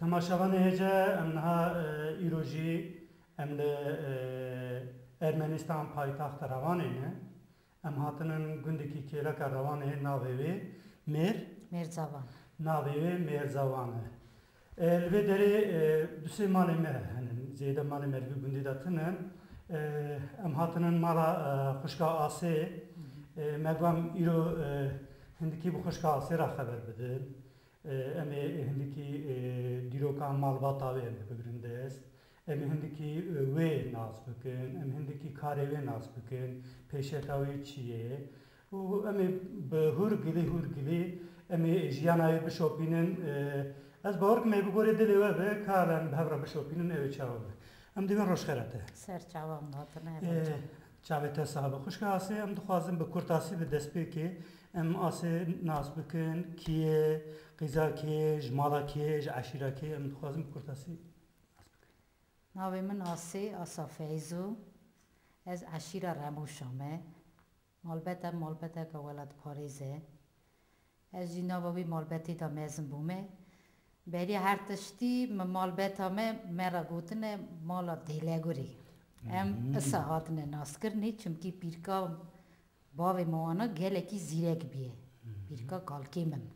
تماشاوان هجا امنها ایروژی امل ارمنستان پایتخت روانه نه ام هاتنن گندکی کیرک روانه ناوی مرزوان ناوی مرزوانه الوی دری دوسری مالی مه هنن زیده مالی مرگی گندی داتنن ام هاتنن مالا خوشکا آسی مگوام ایرو هندکی bu خوشکا آسی را خبر بده امی هندکی دیروکان مالباتا و امی بگرنده است امی هندکی وی ناز بکن امی هندکی کاری وی ناز بکن پیشتاوی چیه و امی به هور گلی امی جیانایی بشوپینن از باورک می بگوری دلی و به کارن به هفره بشوپینن اوی چاوه ام دیوان روش خیرته سر چاوام هاتنه چاوه صاحب خوشکا آسی ام دخوازم به کرتاسی به دست بکی ام آسی ناز بکن کیه قیزا کیه جمالا کیه عشیره کیه ام دخوازم به کرتاسی ناوی من آسا فیزو از عشیره رموشامه مالبته که ولد پاریزه از جنابوی مالبتی تا مزن بومه بری هر تشتی مالبتامه مرا گوتنه مالا دیلگوری ام اساهاتنه ناس کرنی چمکی پیرکا باوی موانا گله کی زیرک بیه پیرکا کالکی من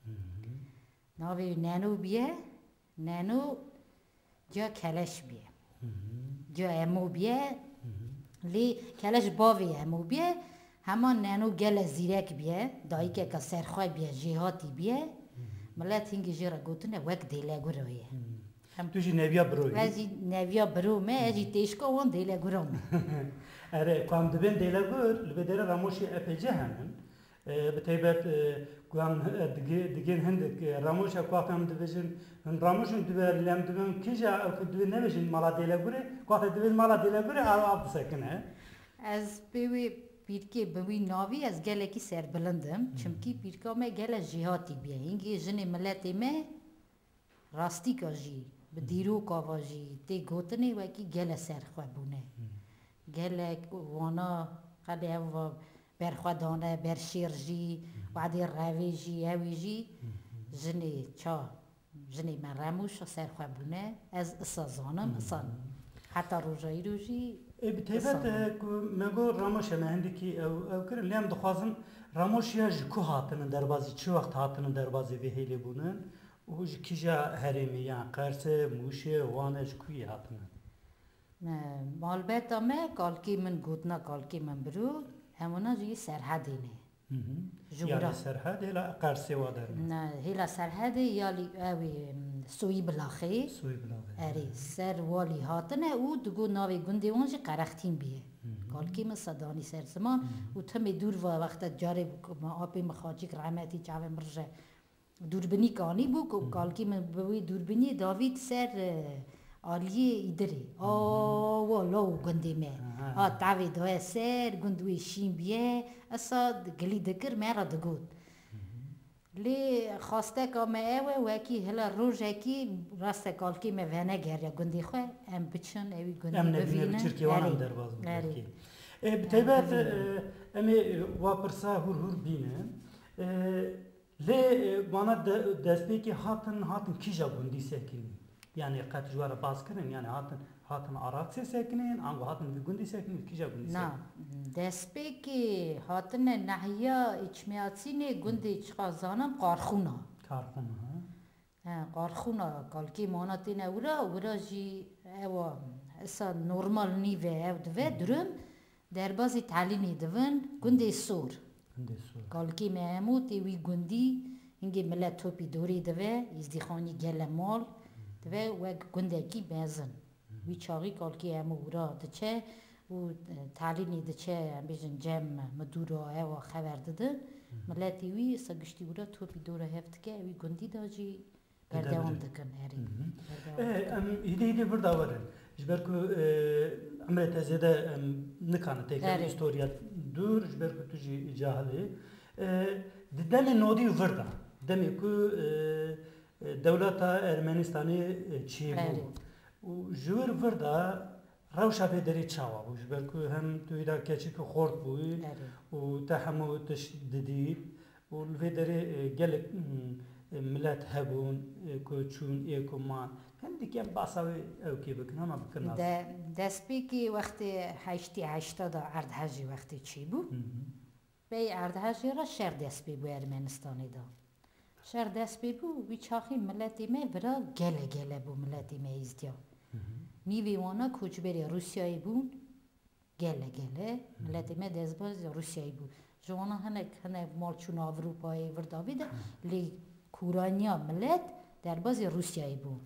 ناوی نانو بیه نانو جا کلش بیه جا امو بیه لی کلش باوی امو بیه همان نانو گله زیرک بیه دایی که سرخواه بیه جهاتی بیه ملت هنگی جرا گوتنه وک دیله گرویه توشی نویا بروی ازی نویا برومه ازی تیشکا وان دیله گرومه اره قام دبین دیله گر لبدره راموشی اپیجه همون بتایبت قام دیگه هندک راموش اقوام دبیجن راموشون دبیر لام دبین کیجا اقوام دبیر نمیشن مالا دیله گره قام دبیر مالا دیله گره آب سکنه از بیوی پیرکی بوی ناوی از گله کی سر بلندم چمکی پیرکا me گله جهاتی بیه اینگی جن ملتی me راستی کا جی به دیرو کا واجی تی گوتنی و کی گله سر خو بونه گله وانا قدی و برخدانه برشیرجی بعدی رویجی اویجی جنی چا جنی من رموش سر خو بونه از اسازانم اصلا حتی روجی بتایبت مگو راموش مهندکی او کرد لام دخوازم راموش یا جکو هاتن دربازی چه وقت هاتن دربازی ویهلی بونن و کیجا هرمی یا قرص موشه وانه جکوی هاتن مالبت آمه کالکی من گوتنا کالکی من برو همونا جی سرحدینه یعنی سرحد هلا قرصی وادر نه هلا سرحد یالی اوی سوی بلاخی اری سر والی هاتنه او دگو ناوی گندی اونجی قرختین بیه کالکی من صدانی سر زمان و تمی دور و وقت جاری ما آبی مخاجی رحمتی چاوه مرجه دوربینی کانی بو کالکی من بوی دوربینی داوید سر آلیه ایدری والو گندی می تاوی دوه سر گندوی شیم بیه اصلا گلی دکر مرا دگود لی خواسته که ما اوه وکی هلا روزه کی راست کالکی می ونه گریا گندی خو ام بچن اوی گندی ببینه چرکی وانم درباز بودی بتایبت امی واپرسا هور بینه لی وانا دستی که هاتن کیجا گندی سکنی yani قط جوار باز کنن yani هاتن آراکسی سکنن آنگو هاتن گندی سکنن کیجا گندی سکنن نه دست کی هاتن نحیا اچمیاتی نه گندی چخازانم قارخونا قارخونا کالکی ماناتی نه ورا جی اوا اصلا نورمال نیوه او دوه درم در بازی تعلیمی دوون گندی سور کالکی مهمو تیوی گندی اینگه ملت توپی دوری دوه ازدی خانی گل مال دوه و گندکی بزن وی چاقی کالکی همو ورا دچه و تعلیمی دچه بیشن جم مدورا او خبر داده ملتی وی سگشتی ورا توپی دوره هفت که وی گندی داجی بردوام دکن هری هیده برده ورن جبرکو عمرت زیاده نکانه تکرار استوریا دور جبرکو تجی جاهلی دمی نودی ورده دمی کو دولت ارمنستانی چی بود و جور ورده روشا بدری چاوا و جبرکو هم توی دا کچی که خورد بوی و تحمو تشدید و الفدری گل ملت هبون کوچون ایکومان هندی که باساوی او کی بکنم ما بکنم دست بگی وقتی 80 اردهجی وقتی چی بود به اردهجی را شهر دست بی بو ارمنستانی دا شهر دست بی بو بیچاخی ملتی می برا گله بو ملتی می ازدیا نیوی وانا کوچ بری روسیایی بون گله ملتی می دست باز روسیایی بود جوانا هنه مالچون اروپایی ورداویده لی کورانیا ملت در باز روسیایی بود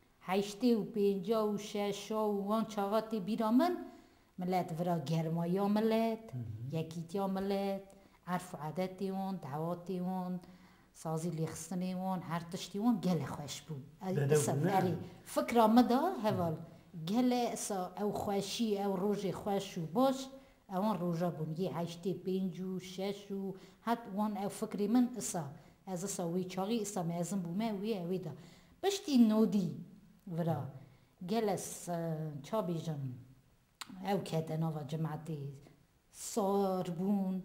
86 و وان چاقاتی بیرامن ملت ورا گرمایا ملت یکیتیا ملت عرف و عادتی وان دعواتی وان سازی لیخستنی وان هر تشتی وان گله خوش بود اری فکر مدا هوال گله اسا او خوشی او روژ خوش و باش اوان روژا بون 85 و 6 و حد وان او فکری من اسا از اسا وی چاقی اسا میزن بومه وی دا بشتی نودی ورا جلس چابیجم او کهتن و جماعتی صار بون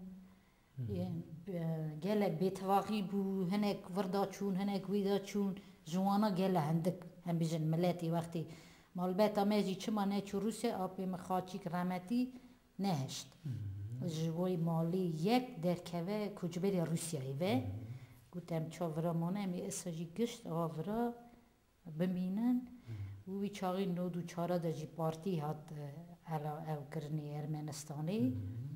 گله بیتواقی بو هنک وردا چون هنک ویدا چون جوانا گله هندک هم بیجن ملتی وقتی مال بیتا میجی چما نیچو روسیه آبی مخاچی کرامتی نهشت جوی مالی یک درکوه کجبری روسیایی و گوتم چاورا مانه می اساجی گشت آورا ببینن وی چاقی نودو چارا دجی پارتی هات علا او کرنی ارمنستانی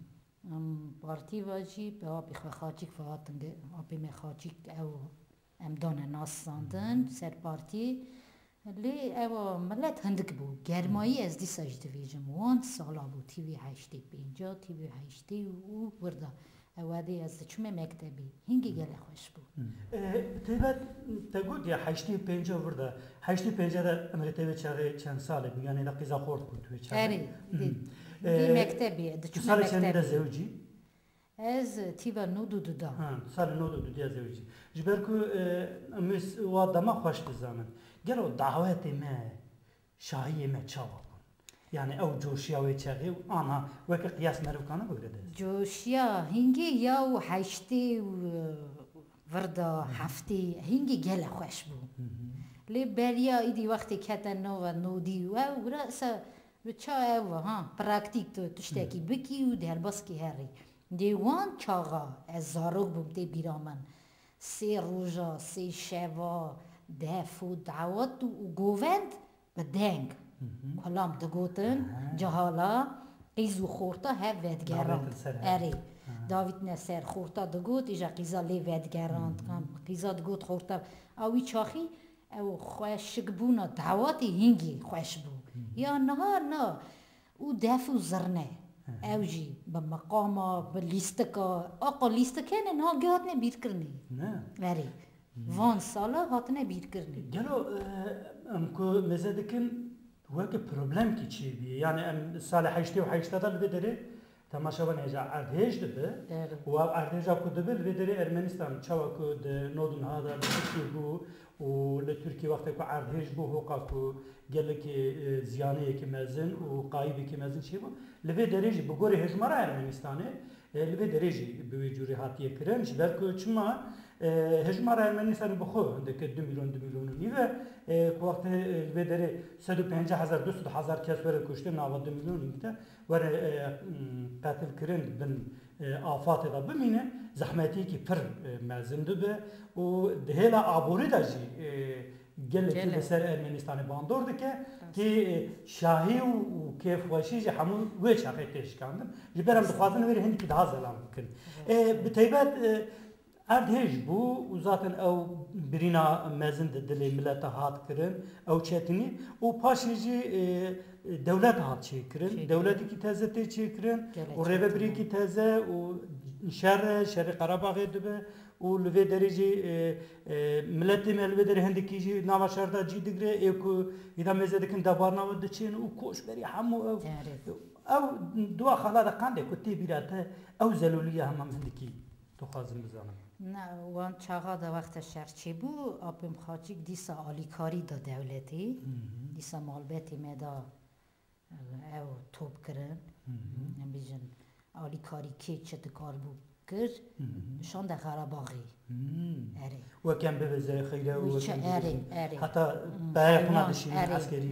پارتی واجی به آبی خاچیک فهاتن آبی می خاچیک او امدان ناس ساندن سر پارتی لی او ملت هندک بود گرمایی از دی سجده ویجم وان سالا بود تیوی 85 تیوی 80 و وردا اوادی از چمه مکتبی هنگی گله خوش بود تبعت تقول يا 85 وردا 85 ده امريكا بتشاري كان ساله يعني دقيقه خورد كنت بتشاري اري دي مكتبي ده چمه مكتبي زوجي از تیوا نودو دا سال نودو دو زوجي جبركو مس وادما خوش بزامن قالوا دعواتي ما شاهيه ما تشاور يعني او جوشيا ويتشاغي انا وك قياس مروكانا بقدر جوشيا هنگي ياو حشتي وردا هفتي هنگي گله خوش بو لي بريا ايدي وقتي كتا نو نودي و راسا بچا او ها پراکتیک تو تشتکی بکی و در باسکی هری دیوان چاقا از زاروگ بومتی بیرامن 3 روزا 3 شبا دفو دعوت و گووند بدنگ کلام دگوتن جهالا قیزو خورتا هفت گراند اری داوید نصر خورتا دگوت ایجا قیزا لیوت گراند قیزا دگوت خورتا اوی چاخی او خوشک بونا دعواتی هنگی خوش بو یا نه او دفو زرنه اوجی به مقاما به لیستکا آقا لیستکه نه گهات نبیر کرنی نه اری وان سالا هات نبیر کرنی گلو امکو مزدکن وقت پروبلم کی چی بی یعنی ام سال 88 دل بدره تماشا ونجا اردهش دبه و اردهش کو دبه بدره ارمنستان چاوا کو د نودن هذا ترکیه بو و لترکیه وقت کو اردهش بو حقوق کو گله کی زیانه کی مزن و قایب کی مزن چی بو لبه درجه بگوری هجمارا ارمنستانه لبه درجه به جوری هاتیه کرن جبر کو چما هجمار ارمنستان بخو عندك 2 مليون نيفه وقت البدري 150,000 200,000 كاس ورا كشته ناوا 2 مليون نيفه ورا قاتل كرن بن آفات دا بمینه زحمتی کی پر مزنده به و دهلا عبوری داشی گله کی بسر ارمنستان باندورد که شاهی و کیف وشیج همون وچ حقیقتش کندم جبرم دخوازن وری هندی که daha زلام کن بتیبت اردهش بو و zaten او برينا مزن دلی ملت هات کرن او چتنی و پاشیجی دولت هات چی کرن دولتی کی تازه تی چی کرن و ریبری کی تازه و شهر قراباغ دبه و لوی درجه ملت ملوی در هندی کی نام شهردا جی دگره اكو اذا مزدکن دبارنا ود چین و کوش بری همو او دوا خلاده قنده کتی بیراته او زلولیه هم هندی کی تو خازم بزنم نه وان چاقا دا وقت شرچی بو آبم خاچیک دیسا آلیکاری دا دولتی دیسا مالبتی میدا او توب کرن بیجن آلیکاری که چه کار بو کرد شان در قرباغی اره وكان ببزي خيره اره حتى بايقنا دشين عسكري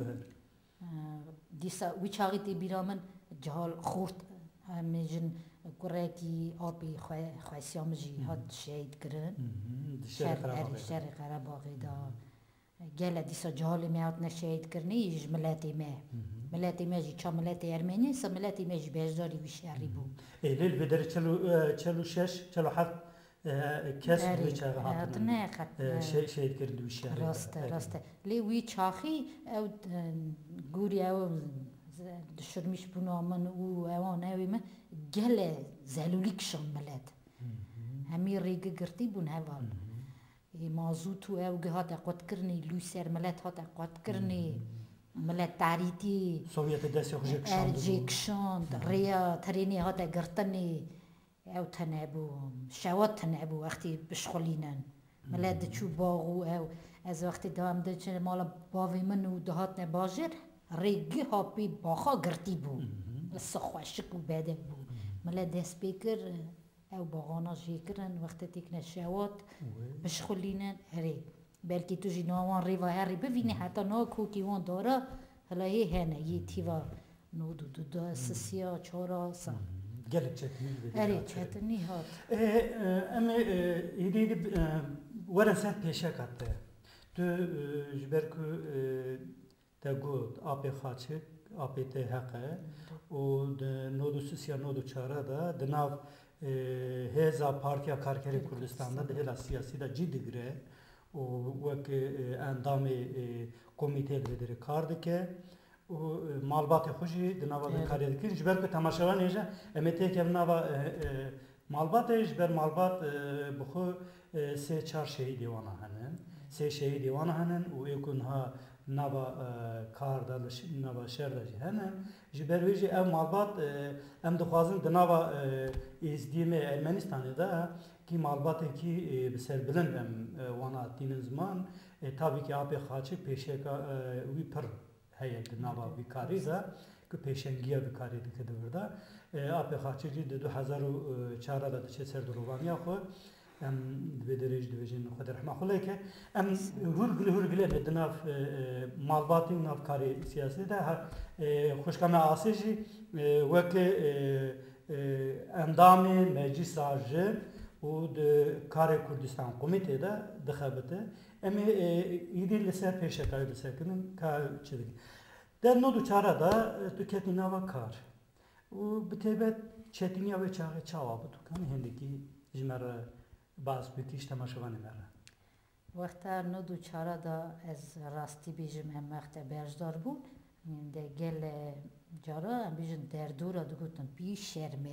دیسا وی چاقی تی بیرامن جهال خورد میجن کراکی آبی خواسیامجی هات شهید کردن شهر قرباغی دا گل دیسا جهال میاد نشهید کردنی یج ملتی ما جی چه ملتی ارمنی سه ملتی ما جی بیشتری ویشاری بود. لیل بدر چلو شش چلو هفت کس وی چاقی هات شهید کرد ویشاری. راسته لی وی چاقی او گوری او دشرمیش بنامن او اوان اوی من گل زلولیکشان ملت. همی ریگ گرتی بون هوال. موضوع تو او گهات قط کرنی لوسر ملت هات قط کرنی ملت تعریتی سوویت دست جیکشان ریا ترینی هات گرتنی او تنبو شوات تنبو وقتی بشخلینن ملت دچو باغو او از وقتی دام دچن مال باوی منو دهات نباجر ریگی هاپی باخا گرتی بو سخوشک و بده بو ملت دست بیکر او باغانا جیکرن وقتی تیکن شوات بشخلینن هری بلکه تو جی نوان ریوا هری ببینی حتی نا کوکی وان داره هلا هی هنه یه تیوا نو دو سسیا چورا سا گلک چتنی اری چتنی هات اما ایدی ورنسات پیشه کته تو جبرکو تقول آبی خاچک آبی ته حقه و نودو سسیا نودو چاره دا دناف هزا پارتیا کارکری کردستان دا هلا سیاسی دا جدی گره و وک اندام کمیته داره کار دکه و مالبات خوشی دنوا کاری دکه جبر که تماشاوان ایجا امتی که نوا مالباتش بر مالبات بخو سه چهار شهید دیوانه هنن سه شهید دیوانه هنن و یکونها نوا کار دالش نوا شهر داشت هنن جبر ویجی ام مالبات ام دخوازن دنوا ازدیم ارمنستانی دا کی مالباتی کی بسر بلند ام وانا تین زمان tabii ki abi xaçı peşeka wî pir heye di nava vîkarî de ku pêşengiya vîkarî dike di wir de abi xaçı jî di 2004 de diçe ser rovaniya xwe em divê derê jî dibêjin xwe de rehma xwe lêke em hûrgilê di nav malbatên navkarî siyasî de xwişka me asê jî wekî endamê meclîsa ji û di Karê Kurdistan Komîtê de dixebite em îdî li ser pêşekayê li ser kirin ka çi dike. Der nodu çara da tu ketî nava kar û bi taybet çetîniya wê çaxê çawa bû tu kanî hindikî ji me re baz bikî ji temaşevanê me re. Wexta nodu çara da ez rastî bêjim em wexta berjdar bûn de gel cara em bêjin derdora digotin pî şermê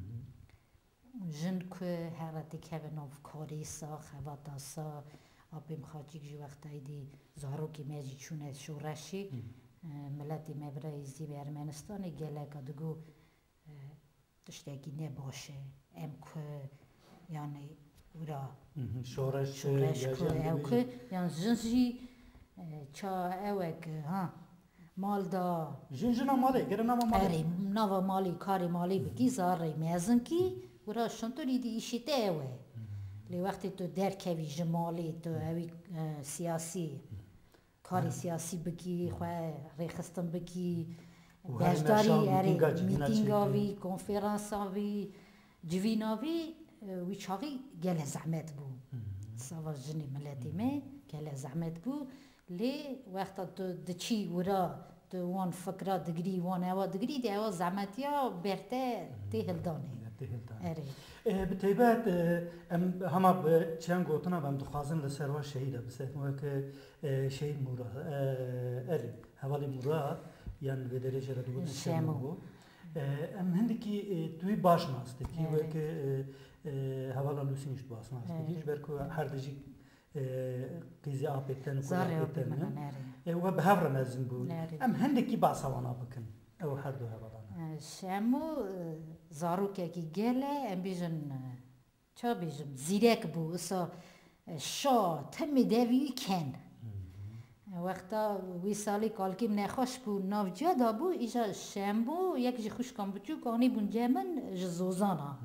jin ku heratik heve navkarî sa xevata sa abim xaçîk jî wextayê dî zarokê me jî çûne şoreşî miletê me bira êzî bi Ermenistanê geleka digo tiştekî ne baş e em ku yani wira şoreş ku ew ku yan jin jî ça ewek ha mal da jin jina malê gere nava malê erê nava malê karê malê bikî zarê mezin kî wira şontorî dî îşîte ew e lê wextê tu derkevî ji malê tu evî siyasî karê siyasî bikî xwe rêxistin bikî berjdarî erê mîtînga vî konferansa vî civîna vî wî çaxî gelek zehmet bû sava jinê miletê me gelek zehmet bû lê wexta tu diçî wira tu wan fikra digirî wan ewa digirî de ewa zehmetiya berte tê hildanê erê bi taybet em hema bi çend gotina em dixwazin li ser wa şehîd bisekin weke şehîd Murad erê hevalê Murad yan vê derêje re digotin Şemo em hindikî tu wî baş nas dikî weke hevala Nûsîn jî tu baş nas dikî ji ber ku her dijî qîzê apêkten û kulapêkten we bi hev re mezin bûn em hindekî basa wana bikin ew her du hevalan Şemo zarokekî gel e em bêjin ça bêjim zîrek bû wisa şa timê devî wî ken wexta wî salî kalkîm nexweş bû navciya da bû îja Şembo yek ji xwişkan biçûk anî bûn cemin ji Zozana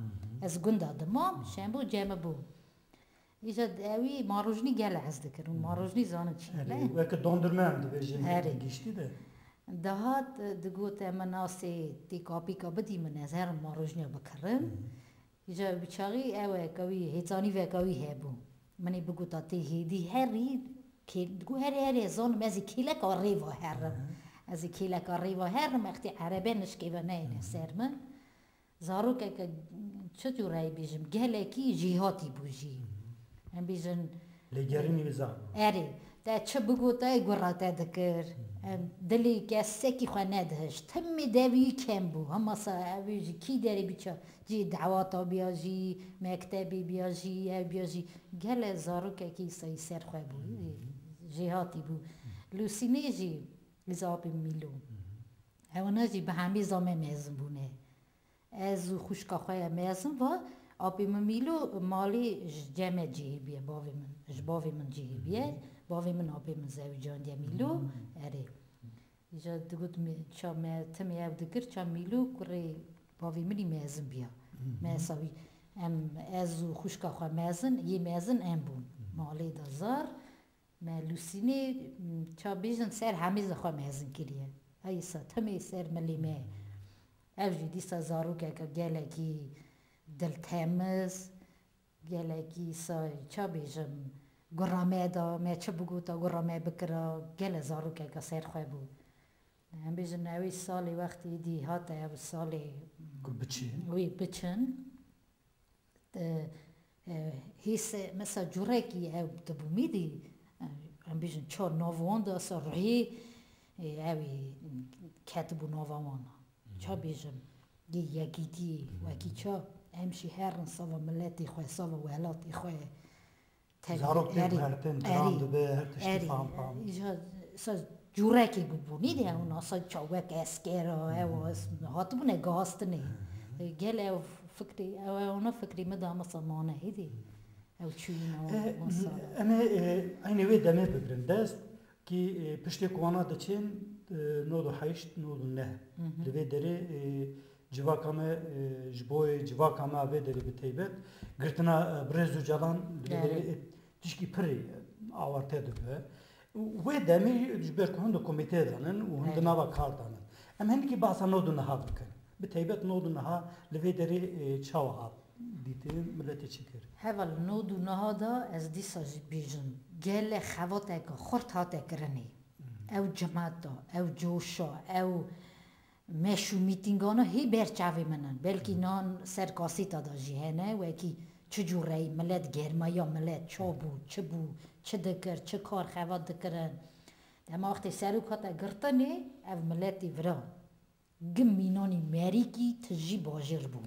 از گنده دمام شنبو جمع بو ایجا اوی ماروجنی گله از دکر اون ماروجنی زانه چی هری وقت دondurma هم دبیجیم هری. گیشتی ده دهات دگوت مناسی تی کاپی کا بدی من از هر ماروجنی بکرن ایجا بچاری اوه کوی هیتانی و کوی هبو منی بگوتا تی هیدی هری که دگو هری زان مزی کیله کاری و هر از کیله کاری و هر مختی عربه نشکی و نه سرمن زارو که چطوری بیجم گله کی جهاتی بوجی هم بیجن لگرینی بزار اری تا چه بگوتای گراته دکر دلی که سکی خو ندهش تمی دوی کم بو هم مثلا اویجی کی داری بیچا جی دعواتا بیاجی مکتبی بیاجی او بیاجی گل زارو که کی سای سر خو بو جهاتی بو لوسینی جی لزابی میلو اونا جی به همی زامه مزن بونه از خوشکا خواه مزن و آبی میلو مالی جمع جیبیه باوی من جیبیه باوی من آبی من زوجان دی میلو اره ایجا دگود چا تمی او دگر چا میلو کره باوی منی مزن بیا مساوی ام از خوشکا خواه مزن یه مزن ام بون مالی دازار ما لوسینی چا بیجن سر همیز خواه مزن کریه ایسا تمی سر ملیمه او جی دیسا زارو که گله کی دل تمز گله کی سای چا بیجم گرامه دا ما چه بگو تا گرامه بکرا گله زارو که سر خواه بود هم بیجن اوی سالی وقتی دی هات او سالی وی بچن هیس مثلا جوره کی او دبو میدی هم بیجن چا نووان دا سا روحی اوی کتبو نووان چا بیجم یکی دی وکی چا همشی هرن سوا ملتی خواه سوا ولاتی خواه زارو که هرتن درام دبه هرتشتی فهم فهم ایجا سا جوره کی ببونی دی اونا سا چا وک اسکر او هات بونه گاستنی گل او فکری اونا فکری مدام سامانه هیدی او چوین او مصال انا aynı ve deme bugün dest ki pişti kuana da çin nodu hayşt nodu ne ve deri civakame jboy civakame ve deri biteybet gırtına brezu calan deri tişki piri avarte debe ve demi jber kuhun da komite danın u hindına va kardanın em henki basa nodu naha bakın biteybet nodu naha ve deri çava دیتی ملت چیکر هول نودو نهادا از دیسا بیجن گل خواتک خورت هاته کرنی او جماعتا او جوشا او مشو میتینگانا هی برچاوی منن بلکی نان سرکاسی تا دا جیهنه و اکی چجوره ملت گرما یا ملت چا بود چه دکر چه کار خوات دکرن دما وقتی سروکاتا گرتنی او ملتی ورا گم مینانی مریکی تجی باجر بود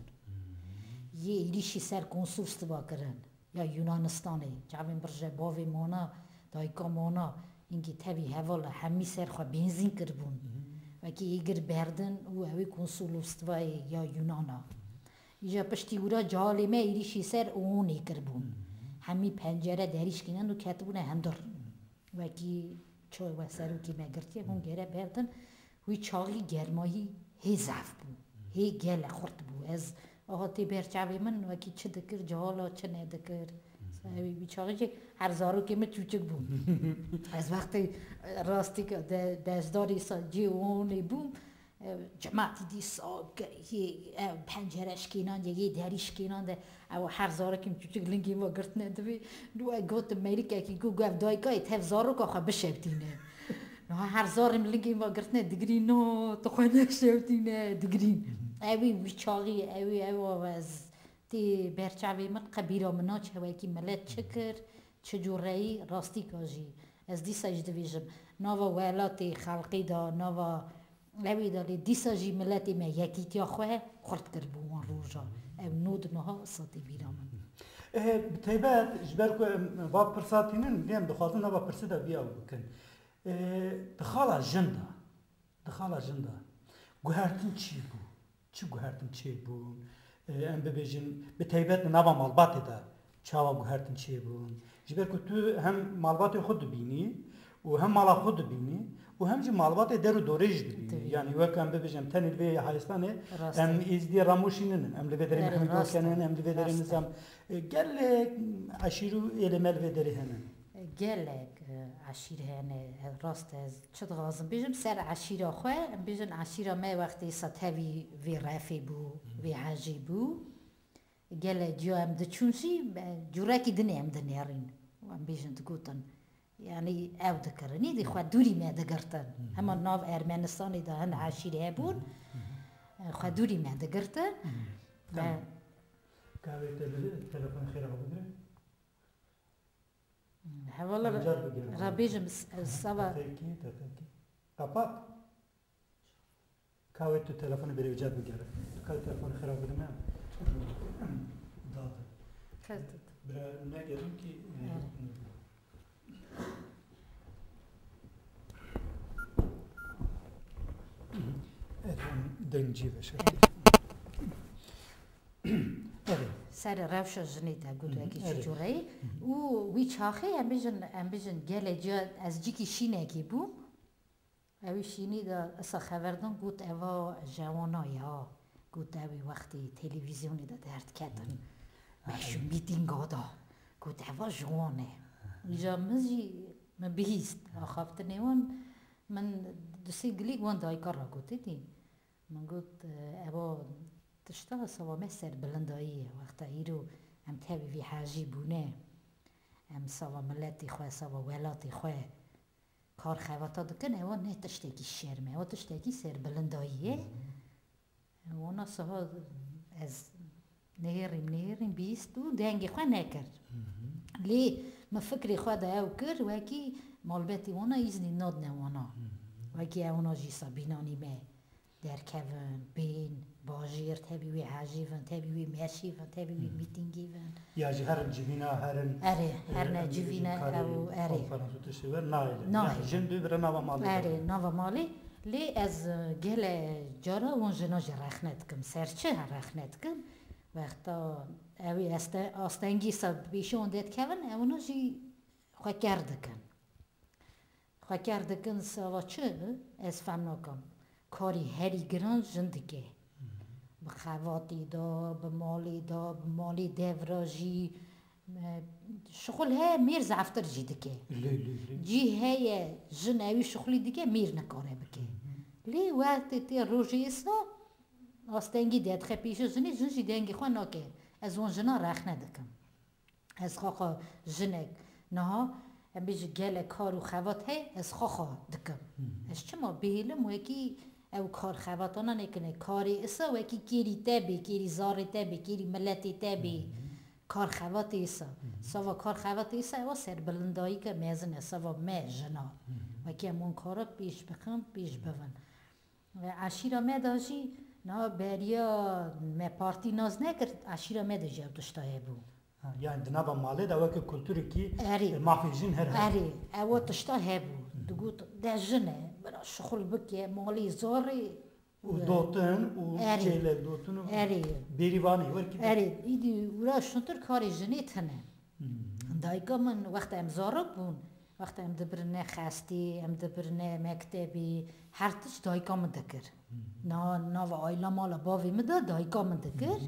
یه ایریشی سر کنسوست با کرن یا یونانستانی جوین برجه باوی مانا دایکا مانا اینکه تبی حوالا همی سر خواه بنزین کربون و که ایگر بردن و اوی کنسولوست یا یونانا ایجا پشتی اورا جالمه ایریشی سر اونی کربون همی پنجره دریش کنن و کتبونه هندر و که چای و سرو که مگرتیه هون گره بردن وی چاقی گرمایی هی زف بود هی گل خورد بود از آهاتی برچاوی من وکی چه دکر جهالا چه ندکر سوی بیچاره که هر زارو که من چوچک بود از وقتی راستی که دزداری سا جیونی بوم جماعتی دی سا پنجرش کینان یه دریش کینان ده او هر زارو که من چوچک لنگی ما گرت ندوی دو گوت میریکه که گو گفت دایکای تف زارو که خواه بشبتینه هر زارم لنگی ما گرت ندگرین نو تو خواه نشبتینه دگرین اوی ویچاری اوی از تی برچاوی من قبیرا منا چه وی کی ملت چکر چجوری راستی کاجی از دیساج دویجم نوا ولاتی خلقی دا نوا اوی داری دیساجی ملتی ما یکی تیا خواه خورد کرد بوان روزا او نود نها ساتی بیرا من بتیبت جبر که با پرساتینن دیم دخوازن با پرسیده بیا بکن دخالا جنده گوهرتن چی بود چی گوهرتن چی بون ام ببیجن به تایبەت ناوا مالباتی دا چاوا گوهرتن چی بون جبر که تو هم مالباتی خود بینی و هم مالا خود بینی و هم جی مالبات در و دورج بینی یعنی وکم ببیجم تنی به هایستانه ام ازدی راموشینن ام لبدر محمد کنن ام لبدر نظام گل عشیرو علمل بدری هنن گلک عشیر هنه راست از چه غازم بیشم سر عشیره خواه بیشم عشیره ما وقتی سطحی وی رفی بو وی حاجی بو گل جو ام دچونشی جورا کی دنی ام دنیارین و ام بیشم تقولن یعنی او دکرنی دی خود دوری ما دگرتن همه ناو ارمنستانی ده هن عشیره بون خود دوری ما دگرتن کاوی تلفن خیره بودره والله رابيجم سوا قطعت كاويت التلفون بري وجاب بقرا كاويت التلفون خراب بدنا داتا خدت برا نقدر كي دنجي بشكل سر روش جنیده گود اگه چجوری و وی چاخه ام بیشن گله جا از جیکی شینه کی بو اوی شینی دا اصلا خبردن گود اوا جوانای ها گود اوی وقتی تلویزیونی دا درد کردن مشو میتینگ دا گود اوا جوانه اینجا مزی من بیست آخافت نیوان من دوستی گلیگ وان دای کار را گود دی من گود اوا تشتغل سوا مسر بلنداییه وقتا ایرو ام تابی وی حاجی بونه ام سوا ملتی خواه سوا ولاتی خواه کار خواتا دکنه و نه تشتگی شرمه و تشتگی سر بلنداییه وانا سوا از نهریم بیست و دنگی خواه نکرد لی ما فکری خواه دا او کر وکی مالبتی وانا ایزنی ناد نوانا وکی اونا جیسا بینانی مه در کون بین باجیر تبی وی حاجیون تبی وی مرشیون تبی وی میتینگیون یا هر جوینا هر نه جوینا او فرانسو تشور نه جن دو بر نوا مالی نوا مالی لی از گل جارا اون جنا رخنت کم سرچه رخنت کم وقتا اوی استنگی سب بیشون دید کون اونا جی خواه کرده کن سوا چه از فهم نکم کاری هری گران زندگی به خواتی دا به مالی دوراجی شغل ها میر زعفتر جی دکه جی های جنوی شغلی دیگه میر نکاره بکه لی وقتی تی روژی ایسا آستنگی دید خیپیش جنی دنگی خواه ناکه از اون جنا رخ ندکم از خواخا جنک نه ام بیش گل کار و خوات های از خواخا دکم از چما بیلم و یکی او کار خواتانا نکنه کاری ایسا و یکی کیری تبی کیری زاری تبی کیری ملتی تبی کار خوات ایسا سوا کار خوات ایسا او سر بلندایی که میزنه سوا می جنا و که همون کارا پیش بخم پیش بون عشیرا می داشی نه بریا می پارتی ناز نکرد عشیرا می داشی او دشتای بو yani dnaba mali da wek kulturi ki mafijin her اری او دشتای بو دگو دجنه برا شغل بکه مالی زاری دوتن و چهله دوتن و بیریوانی ورکی ایدی ورا شنطر کاری جنی تنه دایگا من وقت ام زارک بون وقت ام دبرنه خستی ام دبرنه مکتبی هر تش دایگا من دکر نا و آیلا مالا باوی مده دایگا من دکر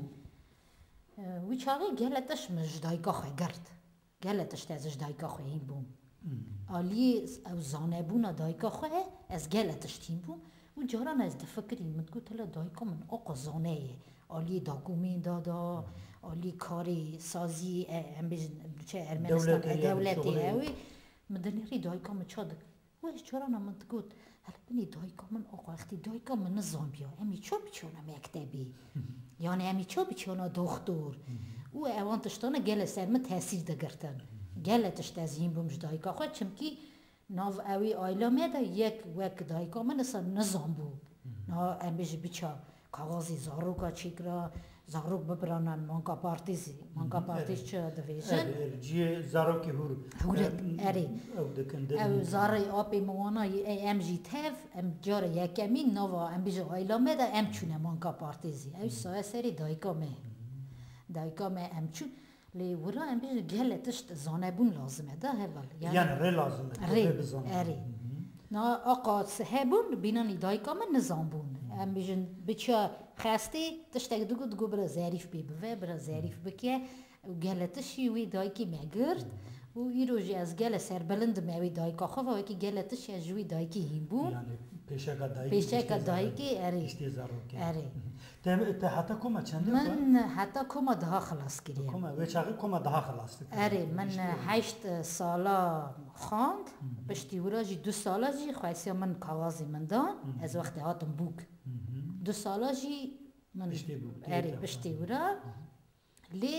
وی چاقی گلتش مش دایگا خواه گرد گلتش تازش دایگا خواه این بون آلی او زانه بونا دایگا خواه از گلتش تیم بون و جاران از دفکری مدگو تلا دایگا من آقا زانه آلی داکومین دادا آلی کاری سازی چه ارمنستان دولتی اوی مدنیری دایگا من چاد ویش جاران مدگو هل بنی دایگا من آقا اختی دایگا من نظام بیا امی چو بچونه مکتبی یعنی امی چو بچونه دختور او اوان تشتانه گل سرمه تحصیل دگرتن گلتش تزیین بومش دایگا خود چمکی ناو اوی آیلا میده یک وک دایگا من اصلا نظام بو نا امیش بچه کاغازی زاروکا چیکرا زاروک ببرانن مانکا پارتیز چه دویشن جی زاروکی هورت اری او زاری آبی موانا ام جی تف ام جار یکمی نوا ام بیش آیلا میده ام چونه مانکا پارتیزی او سای سری دایگا می ام چون لی ورا ام بیش گله تشت زانه بون لازمه ده هول یعنی ری لازمه ری ری نا آقا سهبون بینانی دایکا من نظام بون ام بیشن بچه خسته تشت دگو برا ظریف بی بوه برا ظریف بکه گله تشی وی دایکی مگرد و ایروجی از گله سر بلند میوی دایکا خواه و که گله تشی از جوی دایکی هیم بون یعنی پیشک دایکی اشتی زاروکی ته حتی کما چنده من حتی کما ده خلاص کردیم کما وچاقی کما ده خلاص کردیم من 8 سالا خواند پشتی وراجی 2 سالا جی خواهی من کاغذی من دان از وقت هاتم بوک 2 سالا جی من پشتی ورا لی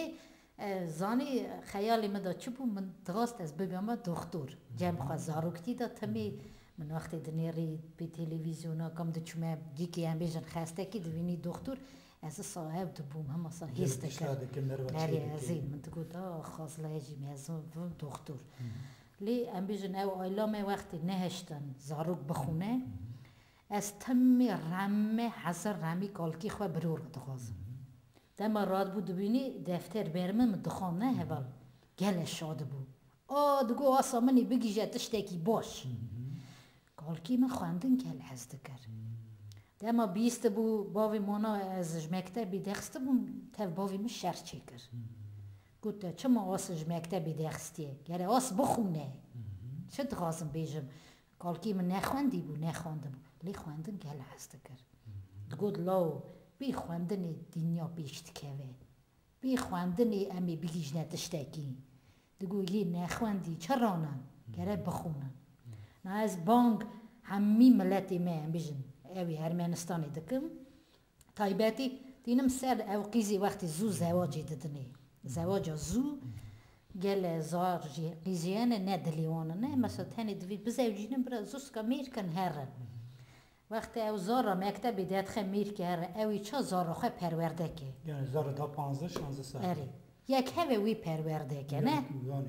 زانی خیالی من دا چی بود من درست از ببینم دکتر جمع خواهد زاروکتی دا تمی من وقتی دنیاری به تلویزیون کم دچمه گیکی هم بیشتر خسته کی دوینی دکتر از صاحب دبوم هم اصلا هست کرد نری ازی من تقول خاص لاجی میازم دکتر لی هم بیشتر او ایلام وقتی نهشتن زاروک بخونه از تمی رمه حسر رمی کالکی خواه برور دخوازم دم راد بود دوینی دفتر برمن مدخانه هول گله شاد بود دگو آسامنی بگی جا تشتکی باش کالکی من خواندن کل حزد کرد دما بیست بو باوی مونا از مکتبی دخسته بون تف باوی من شرچه کرد گوته چما آسج مکتبی دخستیه گره آس بخونه چه دخواستم بیجم کالکی من نخواندی بو نخواندم لی خواندن کل حزد کرد گوت لاو بی خواندن دنیا بیشت که بی خواندن امی بگیج نتشتکی دگو یه نخواندی چرانن گره بخونن نه از بانگ همی ملتی ما بیشن اوی ارمنستانی دکم تایبتی دینم سر او قیزی وقتی زو زواجی ددنی زواج زو گل زار قیزیانه نه دلیوانه نه مثلا تنی دوید بزوجینم برا زوس که میر کن هرن وقتی او زارا مکتبی داد خمیر که هر اوی چه زارا خواه پرورده که یعنی زارا تا 15-16 سال یک هوی وی پرورده که نه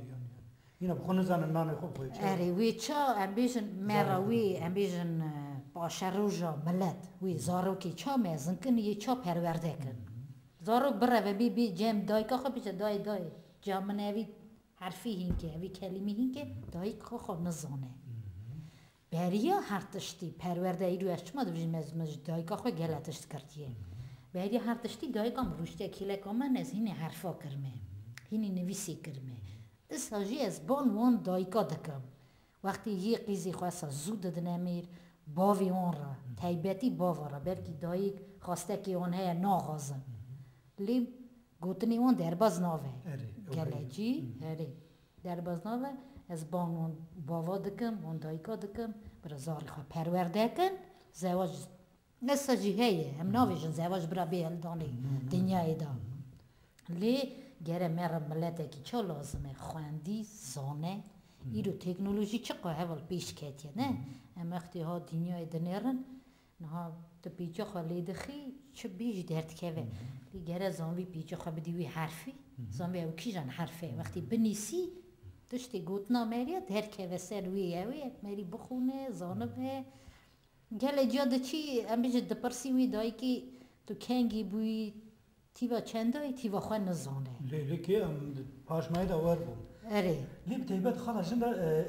اینا بخونه زن نان خوب باید وی چه امبیشن مرا وی امبیشن باشه روزا ملت وی زارو کی چه میزن کنی یه چه پرورده کن زارو بره و بی جم دای که خوب بیچه دای جامنه وی حرفی هینکه وی کلمی هینکه دای که خوب نزانه بریا هر تشتی پرورده ای رویش چما دویجیم از دای که خوب گلتشت کردیه بریا هر تشتی دای کام روشته کیله کامن از هینی حرفا کرمه هینی نویسی کرمه اساجی از بان وان دایکا دکم وقتی یه قیزی خواسته زود دنمیر باوی اون را تایبتی باوا را بلکی دایک خواسته که اون های ناغازم لی گوتنی اون درباز ناوه گلجی درباز ناوه از بان وان باوا دکم وان دایکا دکم برا زاری خواه پرورده کن زواج اساجی هیه هم ناویشن زواج برا بیل دانی دنیای دا لی گره مر ملته کی چه لازمه خواندی زانه ایرو تکنولوژی چه قهول پیش کتیه نه ام وقتی ها دنیای دنیرن نه تو پیچه خالی دخی چه بیش درد کهوه گره زانوی پیچه خا بدیوی حرفی زانوی او کیجان حرفه وقتی بنیسی دشتی گوتنا میریه درد کهوه سر وی اوی میری بخونه زانه به گله جاده چی ام بیش دپرسی وی دایی کی تو کنگی بوی تیوا چندای تیوا خواه نزانه لیکی پاش ماید آور بود لیب تیبت خالا جنده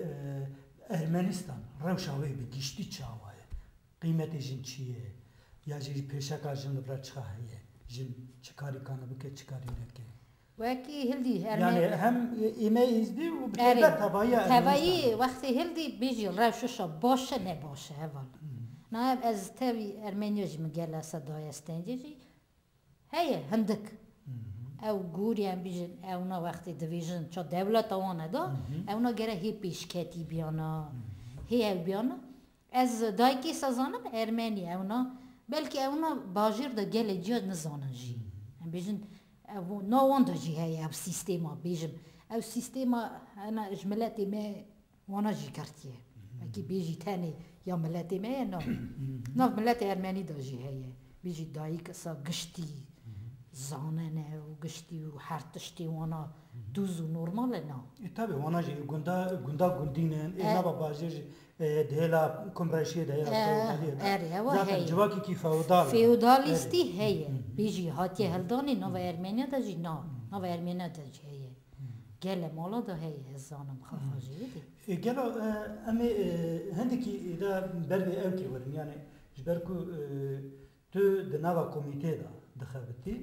ارمنستان روشاوی به گشتی چاوه قیمت جن چیه یا جی پیشکا جنده برا چخواهیه جن چکاری کانه بکه چکاری نکه وکی هلدی یعنی هم ایمه ازدی و تیبت تبایی وقتی هلدی بیجی روششا باشه نباشه اول نه از تبی ارمنیوش مگل صدای استنجی هیه هندک او گوری هم بیشن اونا وقتی دویژن چه دولت آوانه دا اونا گره هی پیشکتی بیانا هی بیانا از دایکی سازانم ارمنی اونا بلکه اونا باجر دا گل جاد نزانن جی هم بیشن او نوان دا جی هی او سیستما بیشن او سیستما انا اجملاتی ما وانا جی کرتیه اکی بیجی تانی یا ملاتی ما نه ملت ارمنی دا جی هی بیجی دایک سا گشتی زانه نه و گشتی و هر تشتی وانا دوز و نورماله نه tabii وانا جی گندا گندینن اینا با باجر دهلا کمبرشیه دهلا zaten civaki ki feodal feodalisti هیه بیجی هاتی هلدانی نو ارمنیا دا جی نه ناو ارمینا دا جهیه گل مالا دا هی زانم خواهی دی گلو امی هندکی دا برای اوکی ورن یعنی جبرکو تو دنوا کمیته دا دخابتی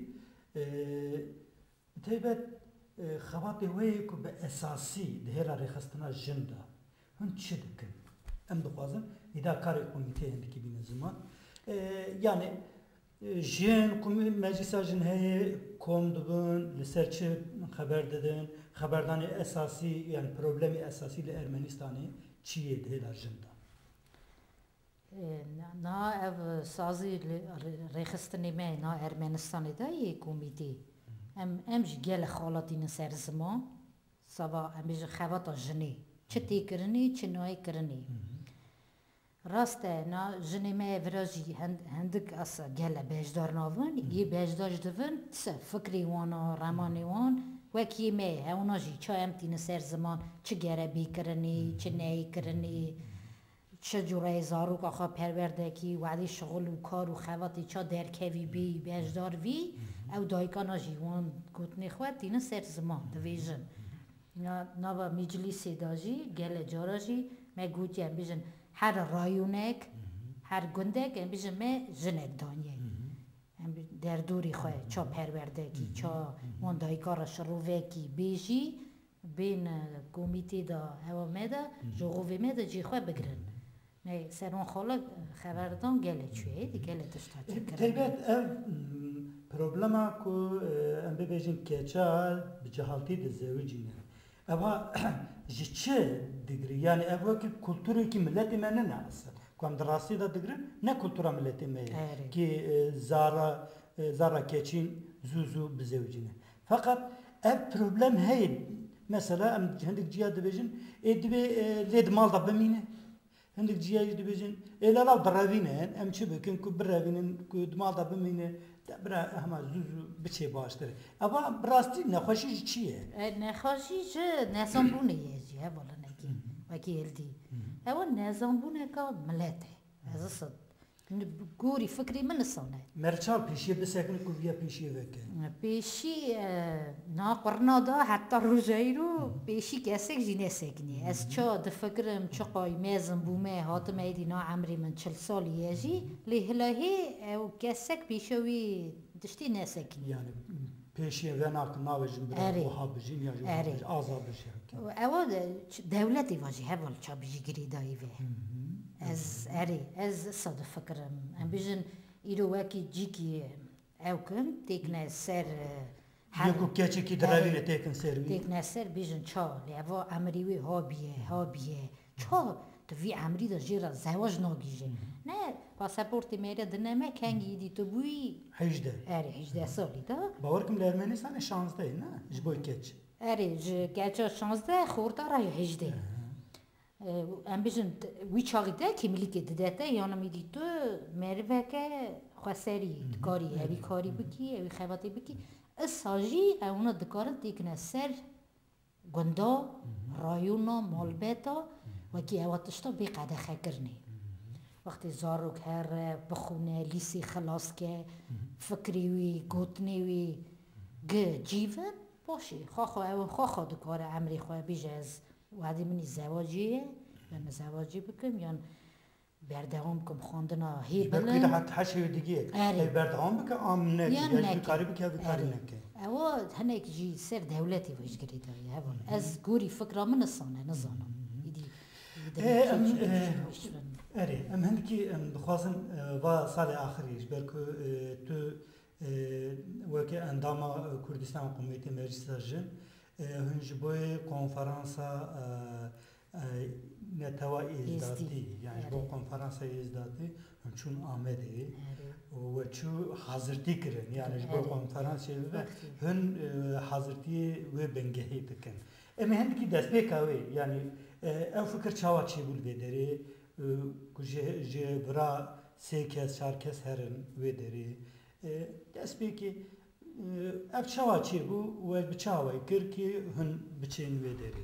تیبت خواهی وی که به اساسی دهلا رخستنا جندا هن چه دکن ام دخوازم ایدا کاری کمیته هندکی بین زمان yani jin meclisa jin heye kom dibin li ser çi xeber didin xeberdanê esasî yani problemi esasî li Ermenistanê çi yê dihêla jin da na ev sazî rêxistinê me na Ermenistanê de yê komîtê em ji gelê xalatînin ser ziman sava em ji xewata jinê çi têkirinê çi nayê kirinê راست نه جنیمه وراجی هندک اس گله بهدار ناون یه بهدار دفن فکری وانا رمانی وان وکی می هوناجی چه امتین سر زمان چه گربی کرنی چه نهی کرنی چه جوره زارو که آخه پرورده کی وعدی شغل و کار و خواتی چه درکوی بی بهدار وی او دایکاناجی وان گوتنی خواد تین سر زمان دویژن نه با مجلسی داجی گله جاراجی مگوتی هم بیشن هر رایونک هر گندک ام بیشم ما جنک دانیه ام در دوری خواه چا پرورده کی چا مندای کار شروعه کی بیشی بین کمیته دا هوا مدا جوگوی مدا جی خواه بگرن نه سرون خاله خبردان گله چیه دی گله تشتاتی کرد تیبت problema ku em bibêjin keçal bi cehaltî dizewicîne ewa ji çi digri yani ev wekî kulturekî milletê me ne asıl ku em di rastî de digirin ne kultura milletê me ye ki zara keçîn zû zû bizewicîne feqet ev problem heye mesela em hindik ciya dibêjin divê lê di mal da bimîne hindik ciya jî dibêjin lalav direvînin em çi bikin ku birevînin ku di mal da bimîne برای همه زوز بچه باشتره. اما براستی نخوشی چیه؟ نخوشی چه نزنبونه یه والا نگی وکی هلدی. اما نزنبونه که ملته. از اصل گوری فکری من سانه. مرچال پیشی بسکنی که بیا پیشی وکه. پیشی ناقرنا دا حتی روزایی رو پیشی کسی جینه سکنی. از چه دفکرم چه قای میزن بومه هاتم ایدی نا عمری من 40 سالیه جی لیهلهی او کسی پیشوی دشتی نسکنی. یعنی پیشی وناک ناوجن برای وها بجین یا جو آزاد بشه. او دولتی واجی هول چه بیشی گریدایی وی. از صد فکرم ام بیشن ایرو وکی جیکی اوکن تکنه سر یکو کچی کی دراوینه تکن سروی تکنه سر بیشن چا لیوا امریوی هابیه چا توی امری دا جیرا زواج ناگیجه نه پاسپورتی میره دنمه کنگی دی تو بوی 18 سالی دا باورکم لرمنستان 16 نه جبوی کچ کچ 16 خورده رای 18 ام بیشن وی چاقیده که ملیکه داده یانا میدی تو مروه که خسری کاری اوی کاری بکی اوی خواتی بکی ساجی اونا دکارن تیکنه سر گندا رایونا مالبتا وکی اواتشتا بی قدخه کرنی وقتی زاروک هر بخونه لیسی خلاص که فکری وی گوتنی وی جیون باشی خواه دکار عمری خواه بیجه از وعدی منی زواجیه من زواجی بکم یا بردهام کم خواندنا هی بلن بکوی ده حتی حشوی دیگه بردهام بکم آم نکی یا بکاری بکه بکاری نکه اوا هنک جی سر دولتی ویش گریده هون از گوری فکر من نسانه نزانم ام هندکی بخوازن و سال آخریش برکو تو وکی اندام کردستان قومیتی مجلس جن هنج بوی کنفرانسا نتوا ازدادی یعنی بو کنفرانسا ازدادی چون آمده و چو حاضرتی کرن یعنی بو کنفرانسی هن حاضرتی و بنگهی بکن اما هندکی دست بکاوی یعنی او فکر چاوا چی بود بدری که برا سه کس چهار کس هرن بدری دست بکی اف چاوا چی بود و بچاوی کر که هن بچین بدری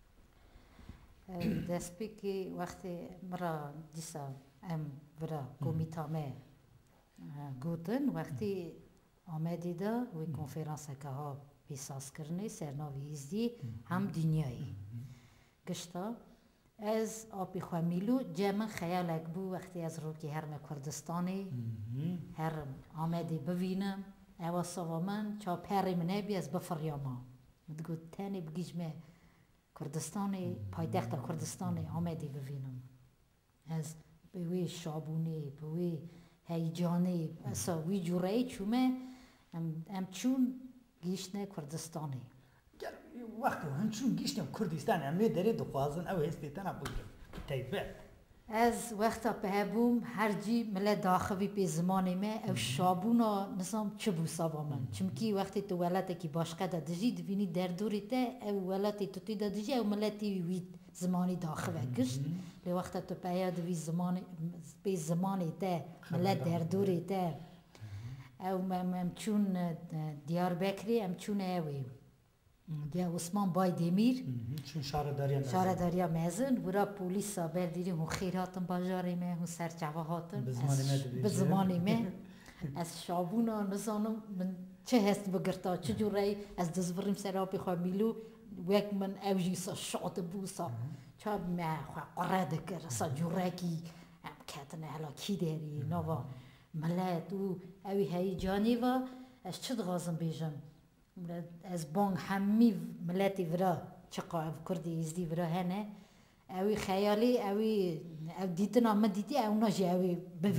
دست بکی وقتی مرا دیسا ام برا کمیتامه گوتن وقتی آمدی دا و کنفرانس که ها پیساز کرنی سرناوی ازدی هم دنیایی گشتا از آبی خوامیلو جمع خیالک بو وقتی از رو که هرم کردستانی هر آمدی ببینم اوا سوا من چا پری منه بی از بفریاما دگو تانی بگیجمه کردستانی پایتخت کردستانی آمدی ببینم از بوی شابونی بوی هیجانی اصلا وی جورایی چومه ام چون گیشنه کردستانی وقتی هنچون گیشتم کردستان امی داره دخوازن او هستیتنا بگیرم تایبه از وقتا بهبوم هر جی مل داخوی پی زمانی ما او شابونا نظام چه بو سابا من چمکی وقتی تو ولته کی باشقه دا دجی دوینی در دوری ته او ولتی تو تی دا دجی او ملتی وی زمانی داخوه گشت لی وقتا تو پیا دوی زمانی پی زمانی ته مل در دوری ته او چون دیار بکری ام چون اوی یا عثمان بای دمیر چون شارداریا مزن ورا پلیس بردیری هون خیر هاتن باجاری مه هون سرچوه هاتن به زمانی مه از شابونا نزانم من چه هست بگرتا چه جوری از دزوریم سرابی خواه میلو وک من اوجی سا شاد بوسا چه ما خواه قرار دکر سا جوری کی ام کتنه هلا کی داری نوا ملت او اوی هایی جانی و از چه دغازم بیجم از بانگ همی ملتی ورا چقا کردی ازدی ورا هنه اوی خیالی اوی او دیدن آمد دیدی او ناجی اوی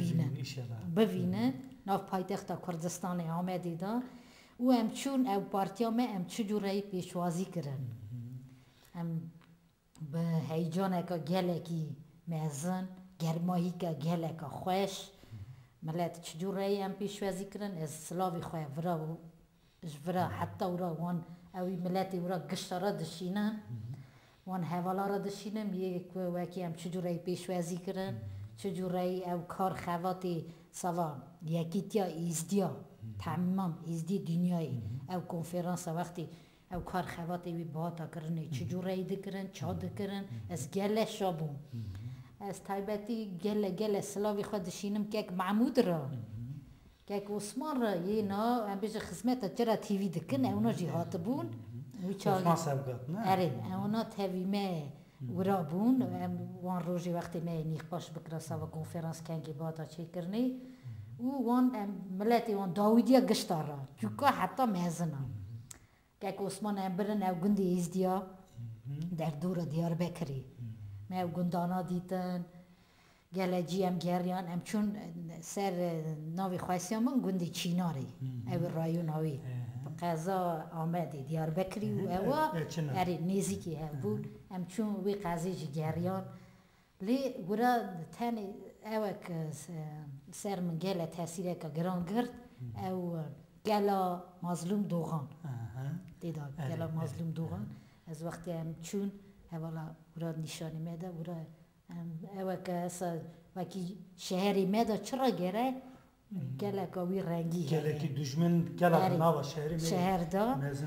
ببینه ناف پایتخت کردستان آمدی دا او ام چون او پارتیامه ام چجوری پیشوازی کرن ام به هیجانه که گله کی مزن گرمایی که گله که خوش ملت چجوری ام پیشوازی کرن از سلاوی خواه ورا ورا حتی ورا وان اوی ملتی ورا گشتارا دشینن وان حوالا را دشینم یک وکی هم چجوری پیشوازی کرن چجوری او کار خواتی سوا یکیتیا ایزدیا تمام ایزدی دنیایی او کنفرانس وقتی او کار خواتی وی باتا کرنه چجوری دکرن چا دکرن از گله شابون از تایبتی گله سلاوی خود دشینم که معمود را که عثمان را یه نا ام بیش خدمت چرا تیوی دکن اونا جهات بون عثمان سبقت نه آره اونا تیوی ما ورا بون وان روزی وقتی ما نیخ باش بکره سوا کنفرانس کنگی بادا چه کرنی او وان ملتی وان داودیا گشتارا چوکا حتی مزنا که عثمان ام برن او گندی ازدیا در دور دیار بکری ما او گندانا دیتن گلجی ام گریان ام چون سر ناوی خواستی من گندی چیناری او رایون هایی قضا آمدی دیار بکری و او اری نیزی ها بود ام چون وی قضی گریان لی ورا تانی او که سر من گله تاثیره که گران گرد او گلا مظلوم دوغان دیدار گلا مظلوم دوغان از وقتی ام چون اولا ورا نشانی میده ورا اوه که اصلا وکی شهری میده چرا گره گله که وی رنگی گله که دشمن گله نوا شهر دا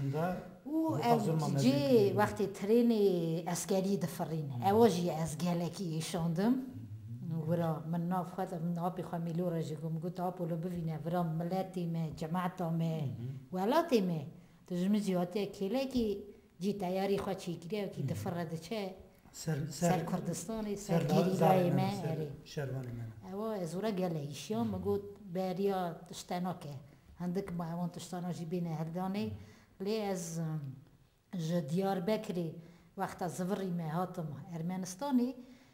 او جی وقتی ترین اسکری دفرین اوه جی از گله که ایشاندم ورا من ناف خواهد من آبی خواه میلو را جگم گوت آبو لو ببینه ورا ملتی می جماعتا می ولاتی می دجمه جیواتی اکیله که جی تیاری خواه چی کریه که دفرده چه سر کردستانی سر گیریگای ما اری شروانی من اوا از ورا گله ایشیان مگود بریا تشتنا که هندک ما اوان تشتنا جی بینه هردانی لی از دیار بکری وقتا زوری ما هاتم ارمنستانی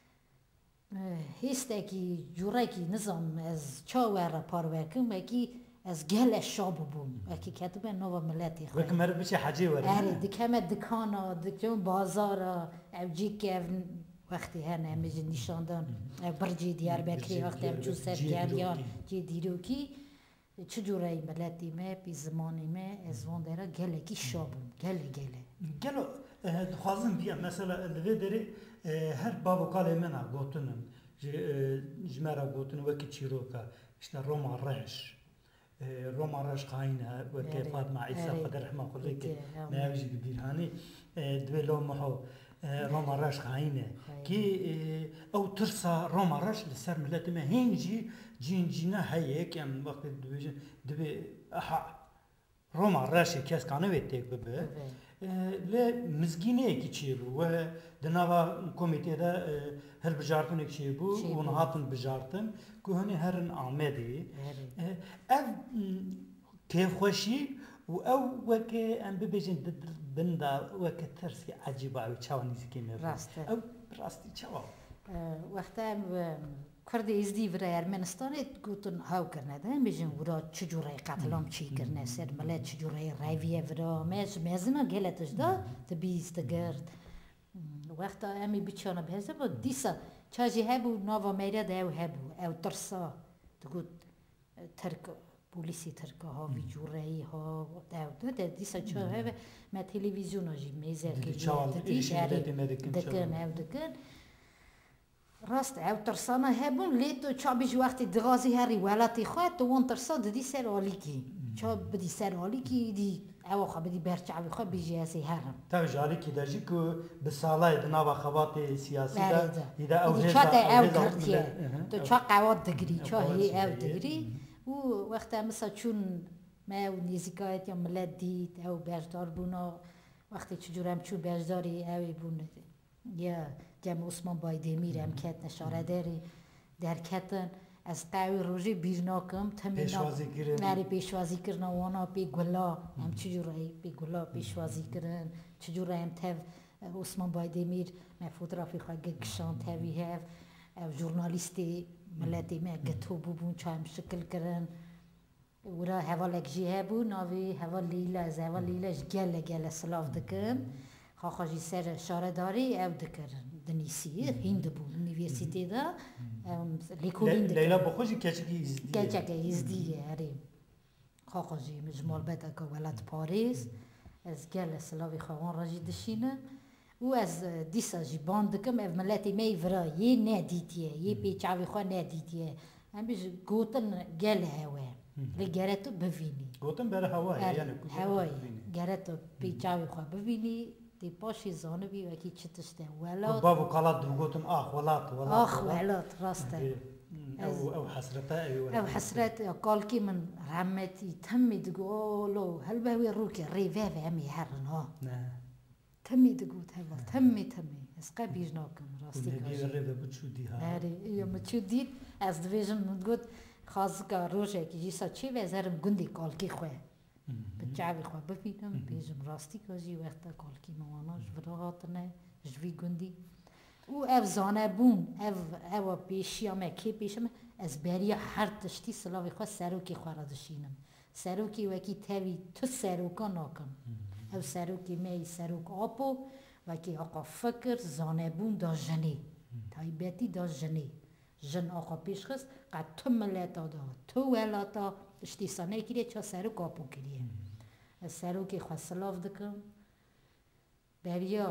هسته کی جوره کی نظام از چاوره پارورکم اکی از گله شاب بون اکی کتبه نو ملتی خو وکم مر بچه حجی وره اری دکمه دکانا دکون بازارا او جی که وقتی هنه میجی نشاندن برجی دیار بکری وقتی هم چون سر گریان جی دیرو کی چجوری ملتی ما بی زمانی ما از وان داره گله کی شابون گلو خوازم بیا مثلا لوی داری هر بابو کالی منه گوتنم جمرا گوتن وکی چیروکا işte Roma رش خاينة وكيفات مع عيسى قدر رحمه الله كي ما يجي بديرهاني دبلو محو روما رش خاينة كي أو ترسى روما رش لسر ملت ما هنجي جين جينا هيك يعني وقت دبي أحا روما راشي كاس كانوا بيتك ببه لا مزجينه كي و دنوا كوميتي دا هل بجارتن كشيبو ونهاتن بجارتن كهني هرن عمادي اف كيف خوشي او وك ام ببيجن بندا وك ترسي عجيبه او تشاوني زكيمه او راستي تشاو وقتا کردی ازدی ورای ارمنستان گوتن هاو کرده دم بیشتر ورا چجوری قتلام چی کرده سر ملت چجوری رایویه ورا مزنا گلتش دا تبیست گرد وقتا امی بیچانه بهزه بود دیسا چاجی هبو نوا میره ده او ترسا تقول ترک پلیسی ترک ها ویجوری ها ده دیسا چه هبه ما تلویزیون آجی میزه دکن راست او ترسانه هبون لیتو چا بیش وقتی دغازی هری ولاتی خواهد تو اون ترسا دی سر آلیکی چا بدی سر آلیکی دی او خواه بدی برچعوی خواه بیجی هسی هرم تاویج آلیکی داجی که بسالای دناوا خوات سیاسی دا او هزا او کرتیه تو چا قواد دگری چا هی او دگری و وقتی مثلا چون ما او نیزیکایت یا ملت دید او برجدار بونا وقتی چجورم چون برجداری اوی بونه یا جمع عثمان بایدمیر هم کت نشاره داری در کتن از قوی روزی بیرناکم تمینا مری پیشوازی کردن وانا پی گلا هم چجوری پی گلا پیشوازی کردن چجوری هم تف عثمان بایدمیر من فوتوگرافی خواه گشان تاوی هف ژورنالیستی ملتی من گتو بون چه هم شکل کردن ورا هوالک جی هبو ناوی هوال لیلا از هوال لیلاش گل سلاف دکن خواهی سر شاره داری او دکرن دنیسی هند بود یونیورسیته دا لیکولین دکرن لیلا بخوشی کچکی ازدیه اری خواهی مجموع بده که ولد پاریس از گل سلاوی خواهان راجی دشینه و از دیسا جی باندکم او ملتی می ورا یه ندیدیه یه پیچاوی خواه ندیدیه هم بیش گوتن گل هوه لگرتو ببینی گوتن بره هوای یعنی هوای گرتو پیچاوی خواه ببینی دی پاشی زانوی وکی چتشته ولات بابو کالات درگوتن ولات ولات راسته او حسرته او حسرت قالکی من رحمتی تمی دگولو هل بهوی روکی ریوه و همی هرن ها تمی دگوت هوا تمی از قبیج ناکم راستی کاش ریوه بچودی ها یا مچودید از دویژن مدگوت خاص که روشه که جیسا چی وزرم گندی قالکی خواه بچعبی خواه ببینم بیجم راستی کاجی وقتا کالکی مواناش وراغاتنه جوی گندی او اف زانه بون او پیشی همه کی پیشم از بریا هر تشتی سلاوی خواه سروکی خواه را دشینم سروکی وکی تاوی تو سروکا ناکم او سروکی می سروک آپو وکی آقا فکر زانه بون دا جنی تایبتی دا جنی جن آقا پیش خست قد تو ملتا دا تو ولاتا اشتی سانه کریه چا سروک آپو کریه از سروکی خواه سلاف دکم بریا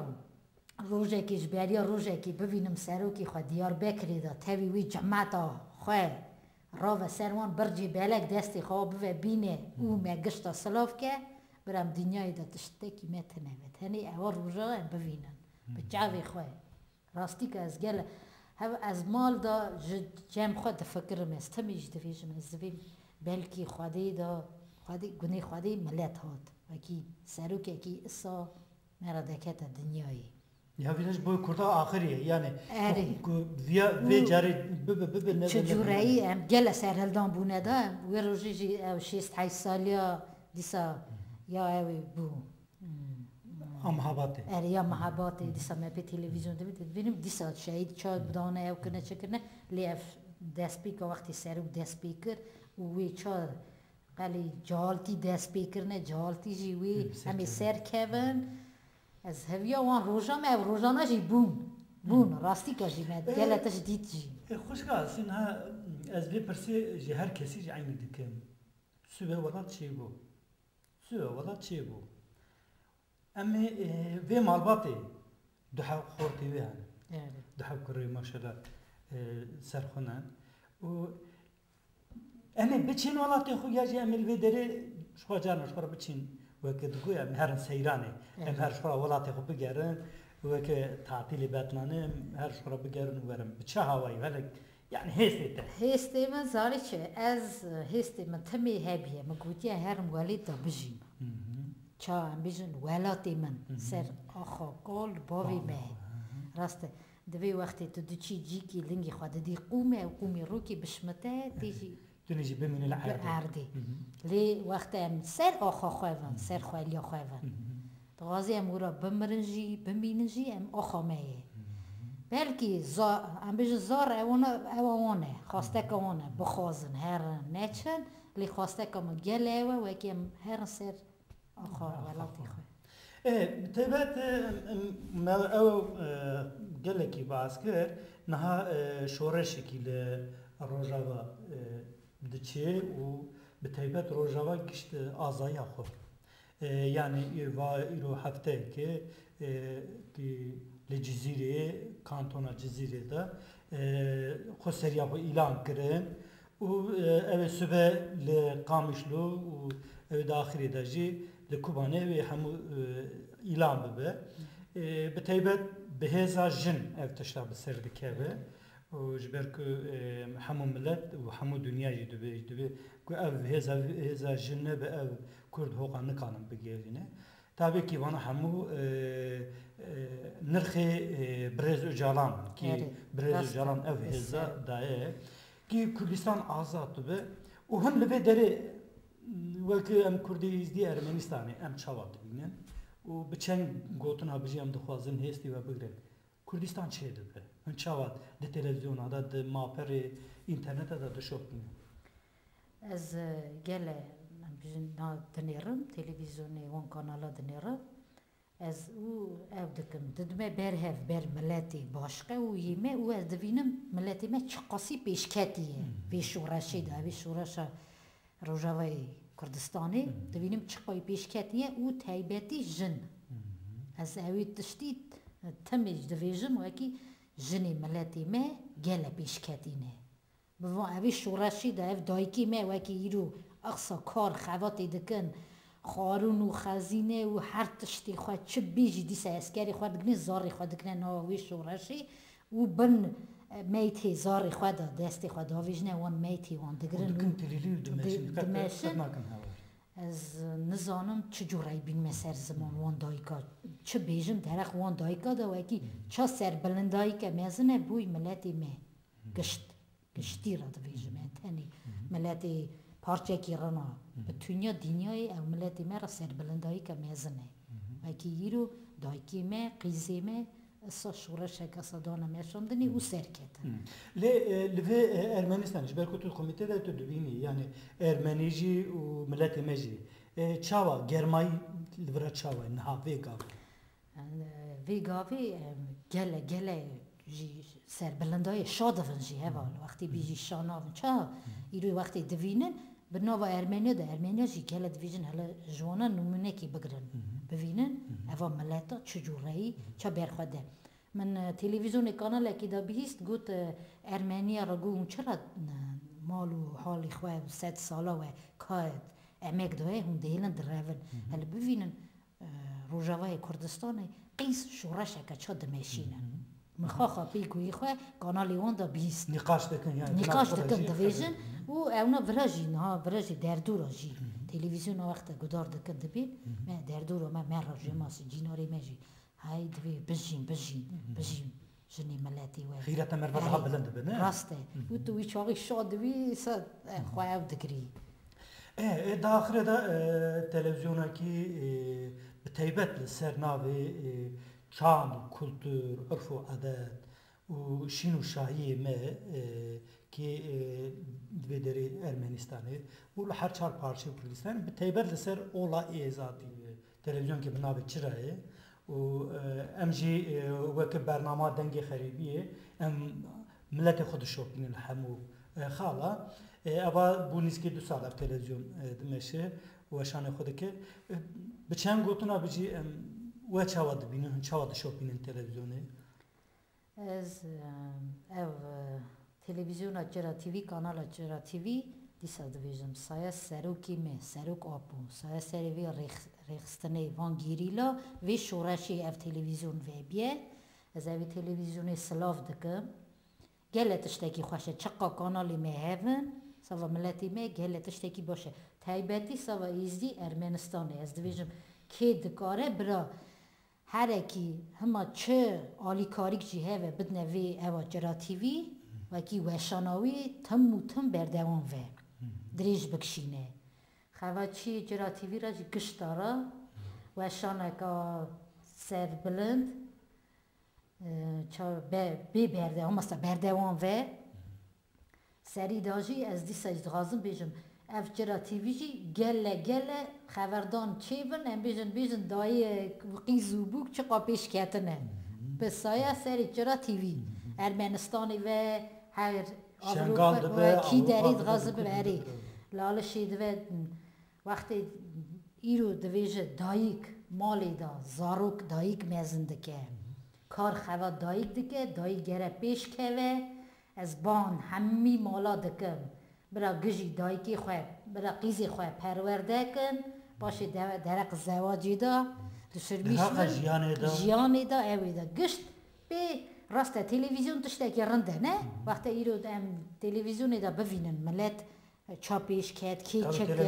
روژه که ببینم سروکی خواه دیار بکری دا تاوی وی جمعتا خواه راو سروان برجی بلک دستی خواه بوه بینه او مگشتا سلاف که برام دنیای دا تشتکی متنه هنی اول روژه هم ببینن بچاوی خواه راستی که از گل از مال دا جمع خواه دفکرم از تمیش دفیشم از دفیم بلکی خواهی دا گناه خواهی ملت هات وکی سروکی اکی اصا مرا دکت دنیایی یا ویلش بوی کرده آخریه یعنی وی جاری بب چجوری هم گل سرهلدان بونه دا و روزی او 6-8 سالیا دیسا یا اوی بو محبته یا محبته دیسا ما به تلویزیون ببینیم دیسا شهید چا بدانه او کنه چه کنه لیف دست پیکر وقتی سرو دست پیکر وی چا قلی جالتی دست پیکر نه جالتی جی وی همی سر کهون از هویا وان روزانه او روزانه جی بون راستی که جی مد گلتش دید جی خوش کاس اینها از بی پرسی جی هر کسی جی عینی دکم سوی ولاد چی بو اما وی مالباتی دو حق خورتی وی هن دو حق کری ماشاءالله سرخونن و اما بچین ولاتی خو یا جی امل وی داره شخوا جارنا شخوا بچین وكد قوي مهرن سيراني مهر شخرا ولاتي خو بگرن وك تعطيلي باتنانه مهر شخرا بگرن ورم بچه هواي ولك يعني هستي من زاري چه از هستي من تمي هبيه مگوتي هرم والد دا بجيم چا ام بیشن ولاتی من سر آخا کل باوی مه راسته دوی وقتی تو دچی جی کی لنگی خود دی قومه رو کی بشمته تیجی تنجي بمن العرض عردی لی وقتی ام سر آخا خوان سر خوالیا خوان غازی ام ورا بمرنجی بمینجی ام آخا میه بلکی ام بیش زار اوانه خواسته که اونه بخوازن هر نچن لی خواسته که ما گله و که هر سر آخا ولاتی خو تبعت ما او قالك بعسكر نها شورشكي لروجافا دچه و بتيبت روجافا قشت آزايا خو يعني إيرو هفته كي لجزيرة كانتونا جزيرة دا خو سريابو إعلان كرن و او سبه لقامشلو و او داخلي دا جي لكوبانه و همو إعلان ببه بتيبت بهذا جن اف تشتا بسر بكبه و جبركو همو ملت و همو دنيا دبي كو اف هذا جن به اف كرد هوقا نكانم بگيرينه tabii ki bana hamu nırxı Brez Öcalan ki Brez Öcalan ev heza daye ki Kürdistan azatı ve o hem leve deri وەکو ئەم کوردی هیزدی ئەرمەنیستانی ئەم چاوات ببینن و بچەند گوتن هەبژی ئەم دخوازن هێستی وە بگرن کوردستان چێ دەبێ ئەم چاوات دە تەلەڤیزیۆنادا دە ماپەرێ ئینتەرنێتەدا دەشۆک بینن ez gele dنێرم تەلەڤیزیۆنێ وان کانالا دنێرم ez û ev dikim didime berhev ber miletê başqa û yê û ez dibînim miletê me çi qasî pêşketiye vê şoreşê de vê şoreşa Rojavayê Kurdistanê dibînim çi qasî pêşketiye û taybetî jin ez evî tiştî timê ji dibêjim wekî jinê miletê me gele pêşketîne bi van evî şoreşî de ev dayikê me wekî îro اقصا کار خواتي دکن خارون و خزینه و هر تشتی خواهد چه بیجی دیسه اسکری خواهد دکنه زاری خواهد دکنه ناوی شورشی و بن میتی زاری خواهد دستی خواهد آویجنه وان میتی وان دگرن دمشن از نزانم چه جورایی بین مسر زمان وان دایکا چه بیجم درخ وان دایکا دا وکی چه سر بلندایی که میزنه بوی ملتی می گشتی را دا بیجم تنی ملتی parçeki rana bütün dünyayı ev milleti me ser bilindayı ke mezine veki yiro dayki me qizi me esa şureşek asadana meşandini u serkete le Ermenistan ji ber ku tu komitede tu dibînî yani Ermenîjî û milletê me jî çawa germayî li vir çawa niha vê gavê vê gavê gele jî ser bilindayı şadivin jî heval wextî bîjî şanavin ça îro wextî divînin bi nava Ermeniya de Ermeniya jî gele dibêjin hele jwanan nûmunekî bigirin bivînin eva milleta çi cûreyî ça berxwe de min televîzyonê kanalekî da bihîst got Ermeniya ra got çira mal û halî xwe sed sala we ka emek daye hûn dihêlin direvin hele bivînin Rojavayê Kurdistanê qîs şoreşeke ça dimeşînin مخاخا پیگویی خواه کانالی وان دا بیست نقاش دکن دویژن و اونا وراجی نه وراجی دردورا جی تلویزیون وقت گدار دکن دبین من دردورا من راجی ماسی جیناری مجی های دوی بجین جنی ملتی و خیرت مرفضها بلند بنه راسته و توی چاقی شاد دوی سا خواه او دگری داخل دا تلویزیونا کی بتیبت لسر ناوی شان kültür, örf و adet و şin و şahiye me ki dvederi Ermenistan'ı bu her çar parça Kürdistan bir teyber ser ola ezadi televizyon ki binabe çırayı و امجی وقت برنامه دنگی خریبیه ام ملت خود شوکین الحمو خاله اما بونیز که 2 سال تلویزیون دمشه و شان خود که بچن گوتنا بجی و چاوا دبینن چاوا دشوپینن تلویزیونه از ev televizyona çera TV kanala çera TV disa dibêjim saya serokê me serok apû saya serê vê rêxistinê van gîrîla vê şoreşê ev televîzyon vebiye ez evî televizyonê silav dikim gelê tiştekî xweş e çiqa kanalê me hevin sava milletê me gelê tiştekî baş e taybetî sava êzdî Ermenistanê ez dibêjim که دکاره برا هر کی هما چه آلیکاریک جی هوا بدنه وی اوا جرا تیوی و کی وشاناوی تم و تم بردوان و دریج بکشینه خوا چی جرا تیوی را جی گشتارا وشانا سر بلند چا بی بردوان مثلا بردوان و سری داجی از دی سجد غازم بیجم اف جرا تیوی جی گله خبردان چی بن ام بیجن دای قیزو بوک چه قاپیش کتنه بسایه سری جرا تیوی ارمنستانی و هر اروپا کی درید غازم ببری لالشی دوید وقتی ایرو دویجه دایک مالی دا زاروک دایک مزنده که کار خوا دایک دکه دایک گره پیش که از بان همی مالا دکم برا گجی دایکی خواه برا قیزی خواه پرورده کن باشه درق زواجی دا دشرمیش جیانی دا اوی دا گشت به راست تلویزیون تشتاکی رنده نه وقتی ایرو تلویزیون دا ببینن ملت چاپیش کرد کی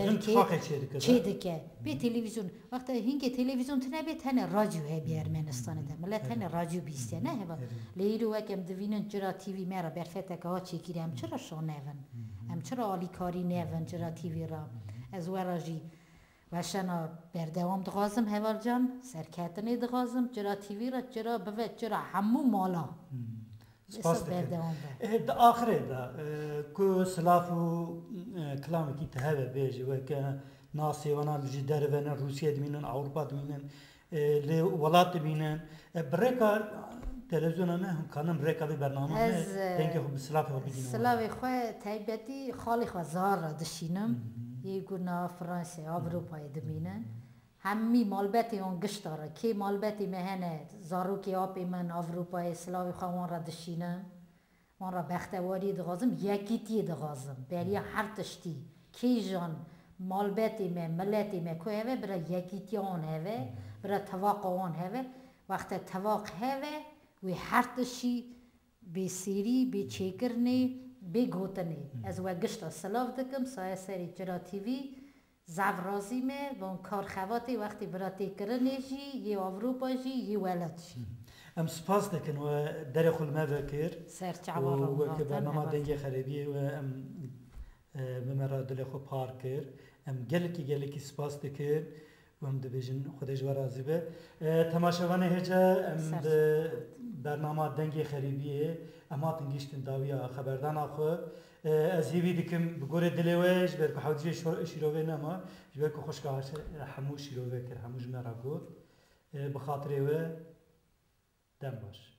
چه دکه به تلویزیون وقتی هنگی تلویزیون تنبی تنه رادیو هی بی ارمنستان ده ملت تنه رادیو بیسته نه هوا لیرو وکم دوینن چرا تیوی میرا برفته که ها چیکیری هم چرا شو نون هم چرا آلی کاری نون چرا تیوی را از وراجی وشنا بردوام دغازم هوال جان سرکتنی دغازم چرا تیوی را چرا بوید چرا همو مالا سپاس ده آخره ده که سلاف و کلامی که تهوه بیجی و که ناسی و نابجی درون روسیه دمینن اوروپا دمینن لی ولات دمینن برکا تلویزیون هم کانم برکا بی برنامه دنگه خوب سلاف خوب بگینم سلاف خواه تایبتی خالی خواه زار دشینم یه گونا فرانسه اوروپای دمینن همی مالبتی اون گشتاره که مالبتی مهنه زاروکی آپی من اوروپای سلاوی خواه را دشینه وان را بختواری دغازم یکیتی دغازم برای هر تشتی که جان مالبتی من ملتی من که هوه برای یکیتی آن هوه برای تواق آن هوه وقت تواق هوه و هر تشتی به سیری به چیکرنی به گوتنی از و گشت سلاف دکم سایه سری جرا تیوی زعف رازی می و کار خواتی وقتی براتی کرنی جی یه اوروپا جی یه ولد جی ام سپاس دکن و در خل ما بکر و که برنامه دنگی خریبیه و ام بمرا دل خو پار کر ام گلکی سپاس دکر و ام دبیجن خودش ورازی به تماشاوانه هجا ام برنامه دنگی خریبیه اما تنگیشتن داویا خبردان آخو از هیوی دکم بگوره دلویش برکو حوضی شیروه نما جبرکو خوشگاه همو شیروه کر همو جمعه را گود بخاطره و دم باش